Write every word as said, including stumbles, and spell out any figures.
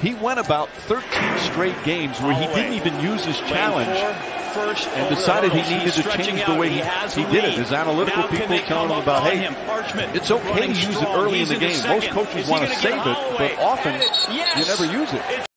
he went about thirteen straight games where he didn't even use his challenge and decided he needed to change the way he, he did it. His analytical people telling him about, hey, it's okay to use it early in the game. Most coaches want to save it, but often you never use it.